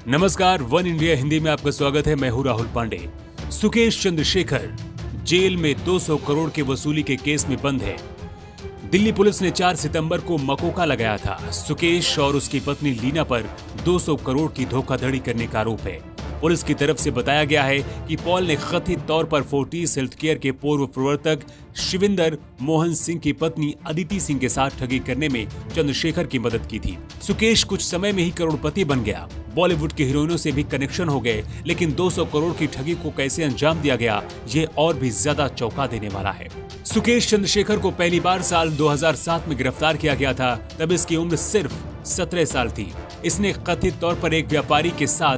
नमस्कार, one India Hindi में आपका स्वागत है। मैं हूं राहुल पांडे। सुकेश चंद्रशेखर जेल में 200 करोड़ के वसूली के केस में बंद है। दिल्ली पुलिस ने 4 सितंबर को मकोका लगाया था। सुकेश और उसकी पत्नी लीना पर 200 करोड़ की धोखाधड़ी करने का आरोप है। पुलिस की तरफ से बताया गया है कि पॉल ने कथित तौर पर फोर्टिस हेल्थकेयर के पूर्व प्रवर्तक शिविंदर मोहन सिंह की पत्नी अदिति सिंह के साथ ठगी करने में चंद्रशेखर की मदद की थी। सुकेश कुछ समय में ही करोड़पति बन गया। बॉलीवुड की हीरोइनों से भी कनेक्शन हो गए, लेकिन 200 करोड़ की ठगी को कैसे अंजाम दिया गया, ये और भी ज्यादा चौंका देने वाला है। सुकेश चंद्रशेखर को पहली बार साल 2007 में गिरफ्तार किया गया था। तब इसकी उम्र सिर्फ 17 साल थी। इसने कथित तौर पर एक व्यापारी के साथ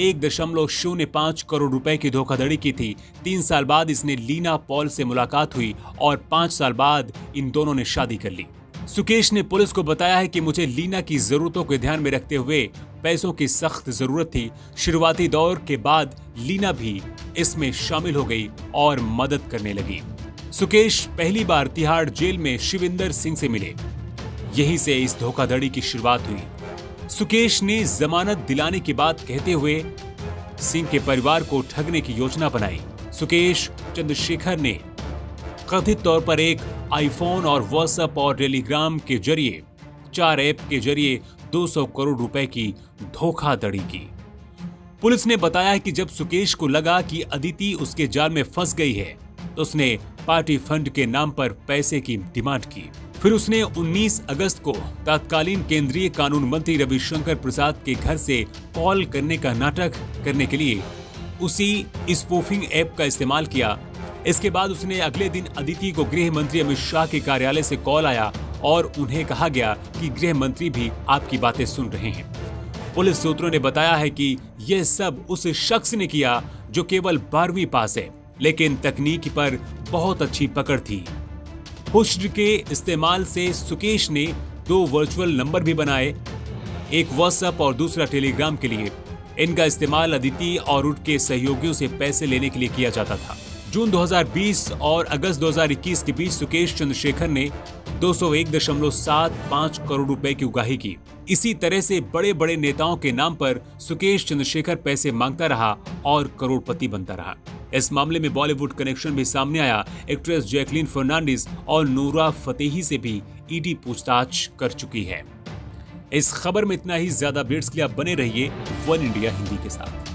1.05 करोड़ रुपए की धोखाधड़ी की थी। 3 साल बाद इसने लीना पॉल से मुलाकात हुई और 5 साल बाद इन दोनों ने शादी कर ली। सुकेश ने पुलिस को बताया है कि मुझे लीना की जरूरतों को ध्यान में रखते हुए पैसों की सख्त जरूरत थी। शुरुआती दौर के बाद लीना भी इसमें शामिल हो गई और मदद करने लगी। सुकेश पहली बार तिहाड़ जेल में शिविंदर सिंह से मिले। यहीं से इस धोखाधड़ी की शुरुआत हुई। सुकेश ने जमानत दिलाने की बात कहते हुए सिंह के परिवार को ठगने की योजना बनाई। सुकेश चंद्रशेखर ने कथित तौर पर एक आईफोन और व्हाट्सएप और टेलीग्राम के जरिए 4 ऐप के जरिए 200 करोड़ रुपए की धोखाधड़ी की। पुलिस ने बताया कि जब सुकेश को लगा कि अदिति उसके जाल में फंस गई है, तो उसने पार्टी फंड के नाम पर पैसे की डिमांड की। फिर उसने 19 अगस्त को तत्कालीन केंद्रीय कानून मंत्री रविशंकर प्रसाद के घर से कॉल करने का नाटक करने के लिए उसी स्पूफिंग ऐप का इस्तेमाल किया। इसके बाद उसने अगले दिन अदिति को गृह मंत्री अमित शाह के कार्यालय से कॉल आया और उन्हें कहा गया कि गृह मंत्री भी आपकी बातें सुन रहे हैं। पुलिस सूत्रों ने बताया है कि यह सब उस शख्स ने किया जो केवल 12वीं पास है, लेकिन तकनीक पर बहुत अच्छी पकड़ थी। हुस्न के इस्तेमाल से सुकेश ने 2 वर्चुअल नंबर भी बनाए, एक व्हाट्सएप और दूसरा टेलीग्राम के लिए। इनका इस्तेमाल अदिति और उनके सहयोगियों से पैसे लेने के लिए किया जाता था। जून 2020 और अगस्त 2021 के बीच सुकेश चंद्रशेखर ने 201.75 करोड़ रुपए की उगाही की। इसी तरह से बड़े बड़े नेताओं के नाम पर सुकेश चंद्रशेखर पैसे मांगता रहा और करोड़पति बनता रहा। इस मामले में बॉलीवुड कनेक्शन भी सामने आया। एक्ट्रेस जैकलीन फर्नांडिस और नूरा फतेही से भी ईडी पूछताछ कर चुकी है। इस खबर में इतना ही। ज्यादा अपडेट्स के लिए आप बने रहिए वन इंडिया हिंदी के साथ।